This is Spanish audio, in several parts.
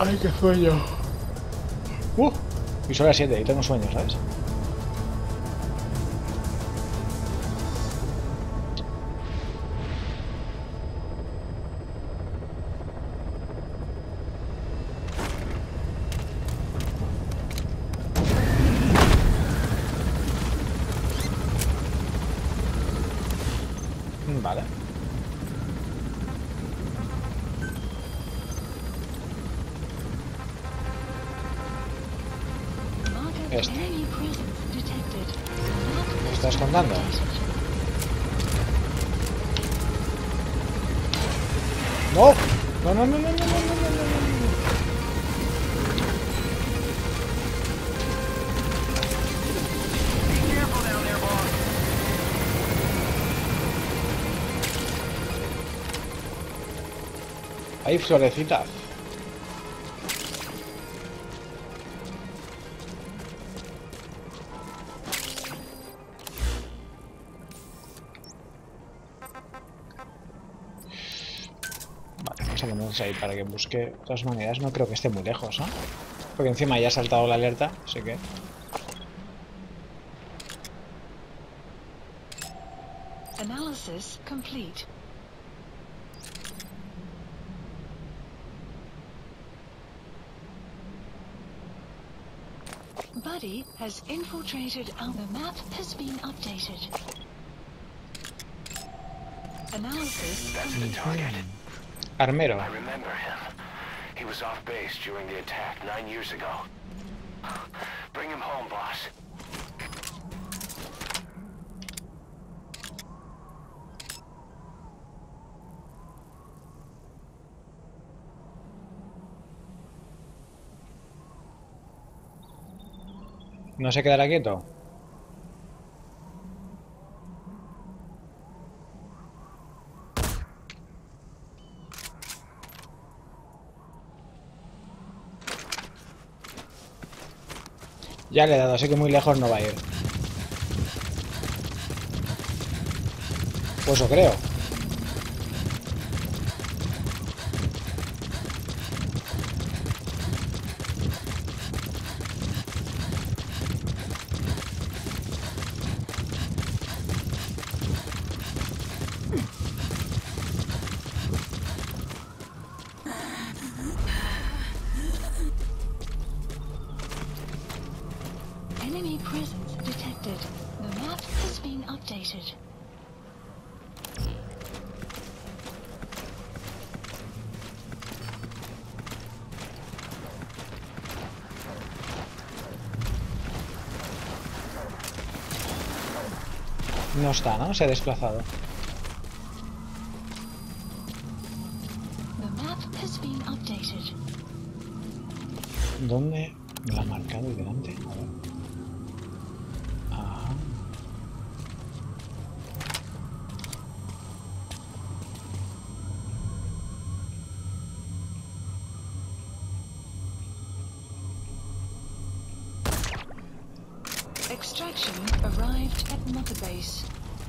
Ay, qué sueño. Y son las 7 y tengo sueño, ¿sabes? Vale. Este. ¿Me estás contando? ¡No! ¡No, no, no, no, no, no, no, no, no! Hay florecitas. Vale, vamos a ponernos ahí para que busque. De todas maneras, no creo que esté muy lejos, ¿no? Porque encima ya ha saltado la alerta, así que... Analysis complete. Buddy has infiltrated our map has been updated. Analysis. That's the target. Armero. I remember him. He was off base during the attack 9 years ago. Bring him home, boss. ¿No se quedará quieto? Ya le he dado, así que muy lejos no va a ir. Pues eso creo. Enemy presence detected. The map has been updated. No está, ¿no? Se ha desplazado. The map has been updated. ¿Dónde me la ha marcado ahí delante? A ver. Ajá. Extraction arrived at Mother Base.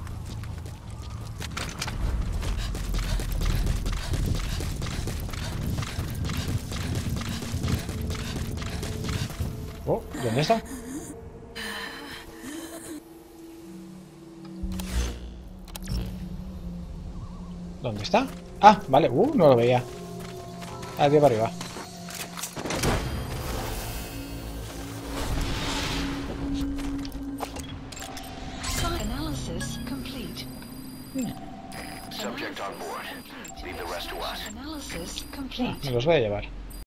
Oh, ¿dónde está? ¿Dónde está? Ah, vale. No lo veía. Ah, tío, para arriba. Analysis complete. Subject on board. Leave the rest to us. Analysis complete. Me los voy a llevar.